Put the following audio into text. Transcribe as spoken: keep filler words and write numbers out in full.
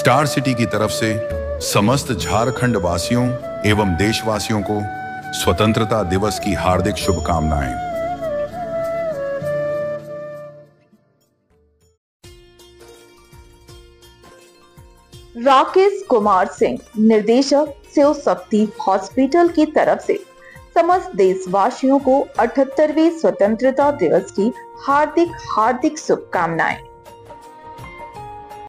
Star city की तरफ से समस्त झारखंड वासियों एवं देशवासियों को स्वतंत्रता दिवस की हार्दिक शुभकामनाएं। राकेश कुमार सिंह, निर्देशक, शिव शक्ति हॉस्पिटल की तरफ से समस्त देशवासियों को अठहत्तरवें स्वतंत्रता दिवस की हार्दिक हार्दिक शुभकामनाएं।